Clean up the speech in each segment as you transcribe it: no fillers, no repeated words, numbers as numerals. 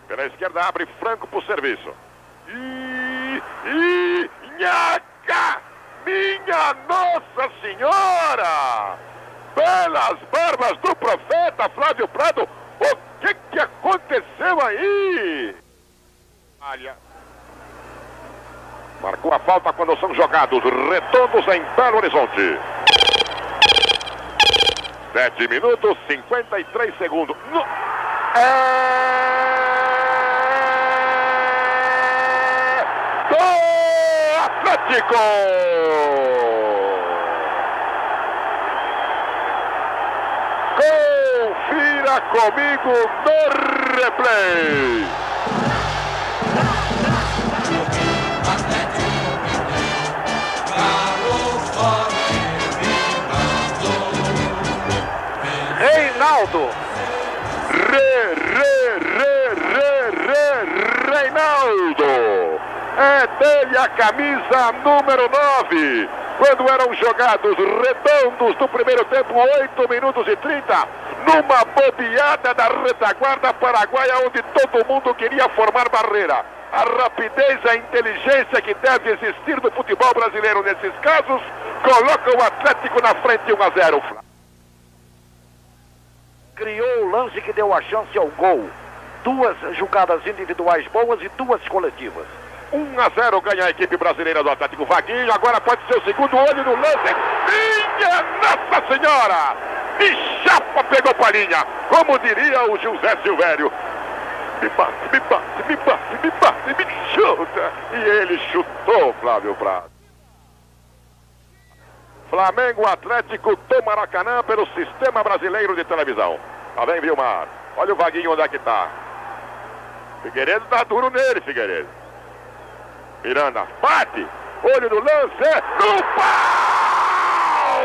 Pela esquerda abre Franco pro serviço. Nhaca! Minha Nossa Senhora! Pelas barbas do profeta Flávio Prado, o que aconteceu aí? Marcou a falta quando são jogados retornos em Belo Horizonte. 7 minutos, 53 segundos. Do Atlético! Confira comigo no replay. Reinaldo. Reinaldo. É dele a camisa número 9. Quando eram jogados redondos do primeiro tempo, 8 minutos e 30, numa bobeada da retaguarda paraguaia, onde todo mundo queria formar barreira. A rapidez, a inteligência que deve existir no futebol brasileiro nesses casos, coloca o Atlético na frente 1-0. Criou o lance que deu a chance ao gol. 2 jogadas individuais boas e 2 coletivas. 1-0 ganha a equipe brasileira do Atlético. Vaguinho, agora pode ser o segundo olho no lance. Minha Nossa Senhora! De chapa pegou palhinha, como diria o José Silvério. Me bate, me chuta. E ele chutou, Flávio Prado. Flamengo Atlético do Maracanã pelo Sistema Brasileiro de Televisão. Tá bem, Vilmar? Olha o Vaguinho onde é que tá. Figueiredo tá duro nele, Figueiredo. Miranda, bate! Olho no lance, no pau!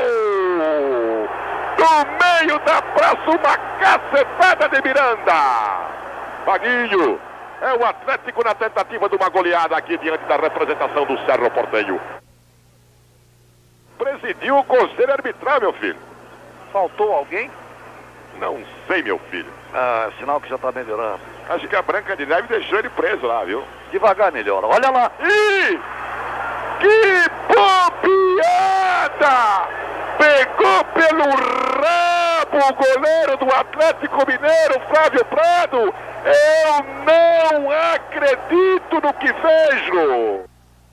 No meio da praça, uma cacetada de Miranda! Vaguinho, é o Atlético na tentativa de uma goleada aqui diante da representação do Cerro Porteño. Presidiu o conselho arbitral, meu filho. Faltou alguém? Não sei, meu filho. Sinal que já está melhorando. Acho que a Branca de Neve deixou ele preso lá, viu? Devagar melhora, olha lá. Ih! Que bobeada! Pegou pelo rabo o goleiro do Atlético Mineiro, Flávio Prado. Eu não acredito no que vejo.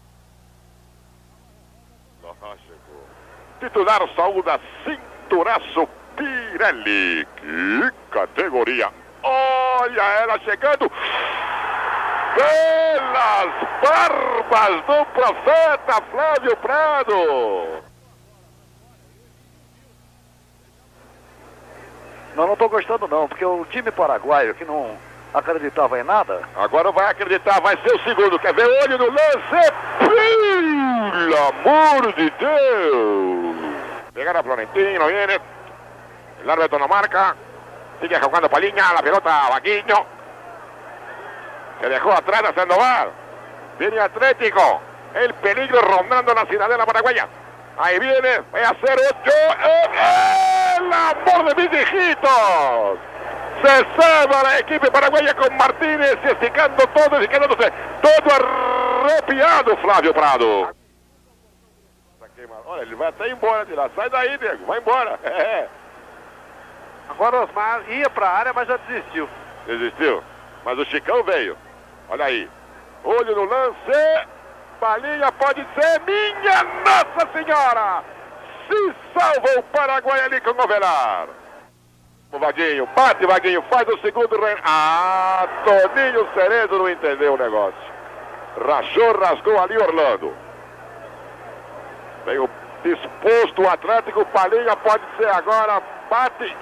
Titular saúda Cinturaço Pirelli. Que categoria! Olha ela chegando pelas barbas do profeta Flávio Prado. Não estou gostando não, porque o time paraguaio que não acreditava em nada. Agora vai acreditar, vai ser o segundo. Quer ver? Olho no lance. Pelo amor de Deus. Pegaron a Florentino, viene. El árbitro no marca. Sigue jugando Palhinha, la pelota a Vaguinho. Se dejó atrás a Sandoval. Viene Atlético. El peligro rondando la ciudadela paraguaya. Ahí viene, voy a hacer 8. ¡El amor de mis hijitos! Se salva la equipe paraguaya con Martínez esticando todo y quedándose todo arrepiado, Flávio Prado. Olha, ele vai até embora de lá. Sai daí, nego. Vai embora. Agora o Osmar ia para a área, mas já desistiu. Desistiu? Mas o Chicão veio. Olha aí. Olho no lance. Palhinha pode ser. Minha Nossa Senhora! Se salva o Paraguai ali com o Ovelar. O Vaguinho. Bate, Vaguinho. Faz o segundo. Toninho Cerezo não entendeu o negócio. Rachou, rasgou ali Orlando. Veio disposto o Atlético. Palhinha pode ser agora. Bate.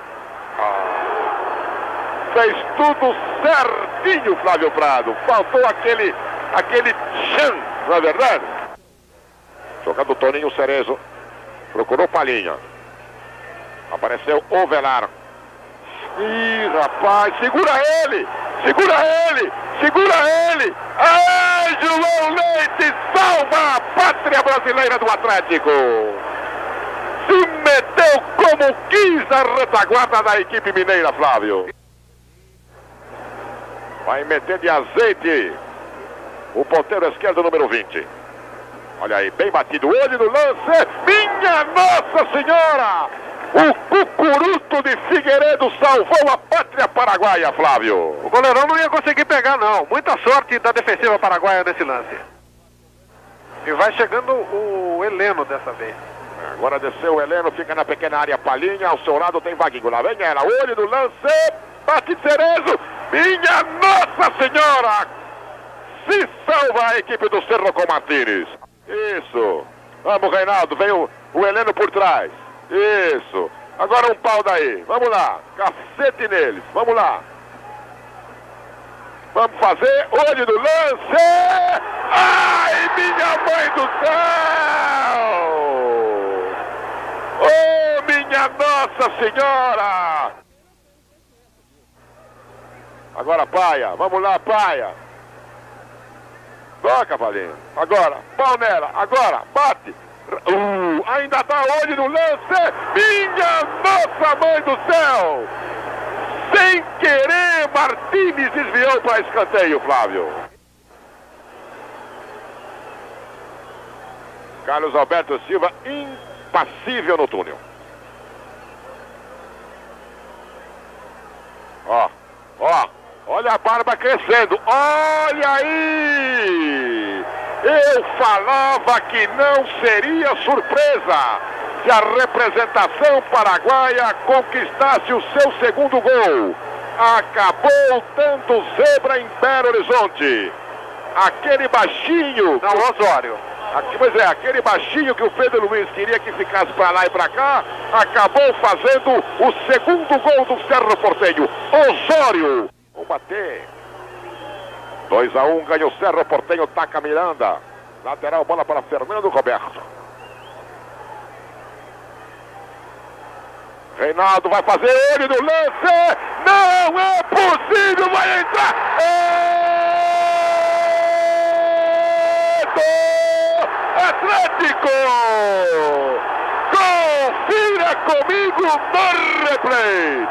Fez tudo certinho, Flávio Prado. Faltou aquele tchan, não é verdade? Jogando Toninho Cerezo. Procurou Palhinha. Apareceu Ovelar. Ih, rapaz, segura ele! Segura ele! Segura ele! Ai, João Leite salva a pátria brasileira do Atlético! Se meteu como quis a retaguarda da equipe mineira, Flávio. Vai meter de azeite o ponteiro esquerdo número 20. Olha aí, bem batido, olho no lance. Minha Nossa Senhora! O Cucuruto de Figueiredo salvou a pátria paraguaia, Flávio. O goleirão não ia conseguir pegar, não. Muita sorte da defensiva paraguaia nesse lance. E vai chegando o Heleno dessa vez. Agora desceu o Heleno, fica na pequena área Palhinha. Ao seu lado tem Vaguinho. Lá vem ela, olho no lance. Bate Cerezo. Minha Nossa Senhora! Se salva a equipe do Cerro com Martínez. Isso. Vamos, Reinaldo. Vem o Heleno por trás. Isso. Agora um pau daí. Vamos lá. Cacete neles. Vamos lá. Vamos fazer. Olho no lance. Ai, minha mãe do céu! Oh, minha Nossa Senhora! Agora Paia. Vamos lá, Paia. Toca, Valinho. Agora. Pau nela. Agora. Bate. Ainda dá olho no lance. Minha Nossa Mãe do Céu! Sem querer, Martínez desviou para escanteio, Flávio. Carlos Alberto Silva, impassível no túnel. Olha a barba crescendo. Olha aí! Eu falava que não seria surpresa se a representação paraguaia conquistasse o seu segundo gol. Acabou tanto zebra em Belo Horizonte. Aquele baixinho... Não, Osório. Pois é, aquele baixinho que o Pedro Luiz queria que ficasse para lá e para cá, acabou fazendo o segundo gol do Cerro Porteño. Osório. Vou bater. 2-1, ganha o Cerro Porteño, taca Miranda. Lateral, bola para Fernando Roberto. Reinaldo vai fazer olho no lance. Não é possível, vai entrar. Do Atlético. Confira comigo no replay.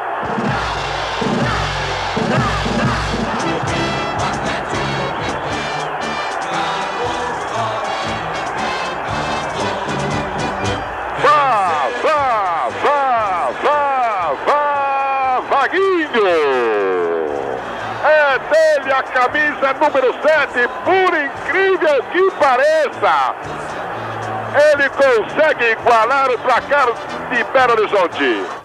É dele a camisa número 7, por incrível que pareça. Ele consegue igualar o placar de Belo Horizonte.